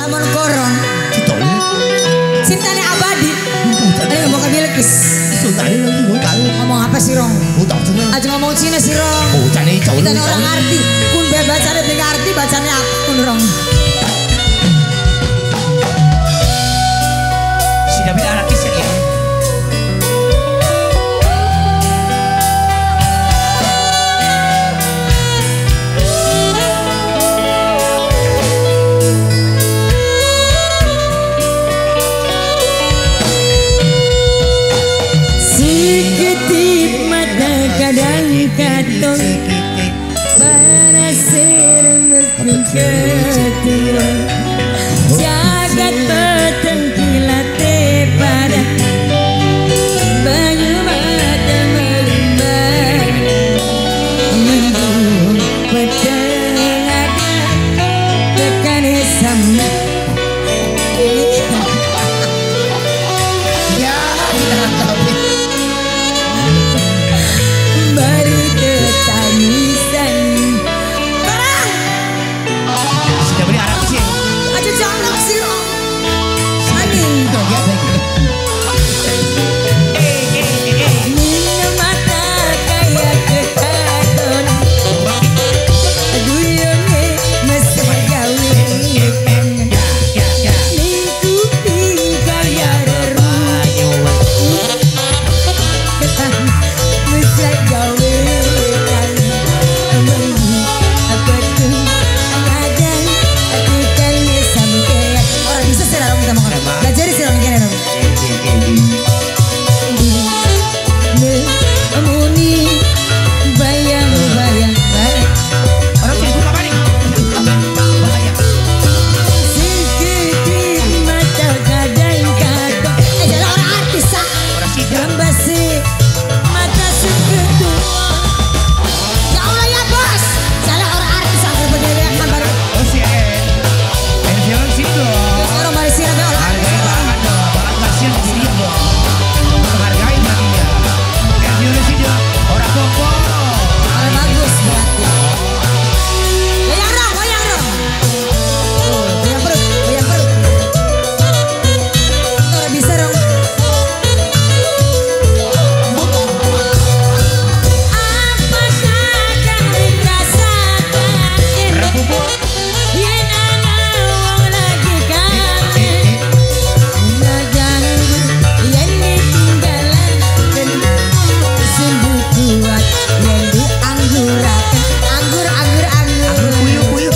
Nomor korong. Cintanya abadi. Ini ngomong ke Bilkis. Ngomong apa sih Rong? Aja ngomong Cina sih Rong. Kita orang arti. Kun bacanya tiga arti bacanya apa kun Rong? Sudah bila anak kisah ya. Kadang-kadang para serem ketiran jagat peteng kilate pada banyu mata melimbat mendung peteng ada tekan sama Ya, baru ketangisan barang sudah beli anak kisah. aja jangan sih Rong saking minum mata kayak kekadon guyone mesti gawe lingkuping kayak reruh mesti gawe apa tuh kadang aku kan sampai orang bisa sih Rong kita mau belajar sih Rong gini Rong Muni bayang-bayang Orang tuh suka paling. Bahaya. sedikit mata kadang-kadang jalan orang artis Orang sidang. gambasi mata seketua ya Allah ya bos jalan orang artis agar berdewekan baru Oh sih. Jangan situ. orang baru siram ya orang artis Hargai banget dong. Banget kasihan di sini dong. Hargain hatinya. Jangan situ. Orang koko. orang bagus berarti goyang Rong tuh goyang perut orang bisa Rong apa kadang dirasakan Rapupo. yen ana wong lagi kangen ngaganggu yen ditinggalan sungguh kuat yen diangguraken anggur Puyuh.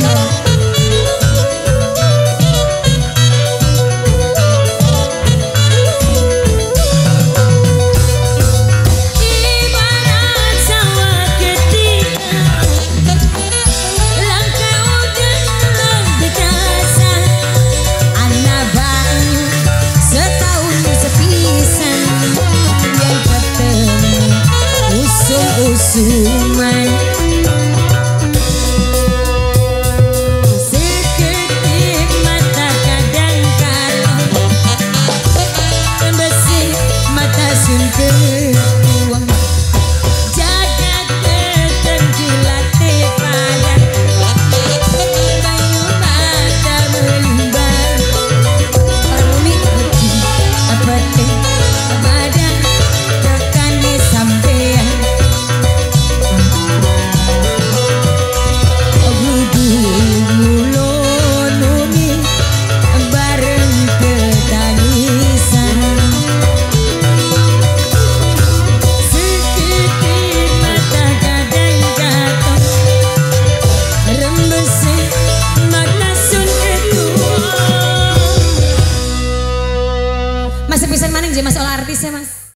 ibarat sawah ketika langkah udah dikasah ana banyu setahun sepisan yang ketemu usum-usuman sekedip mata kadang-kadang besi mata sun ketuang jagat tertengkilate pada banyu mata melimbat harmoni beki apete badan tekane sampean mulununi bareng ketangisan sedikit mata kadang-kadang rembesi mata sun ketua Mas sepisan maning je Mas olah artis ya Mas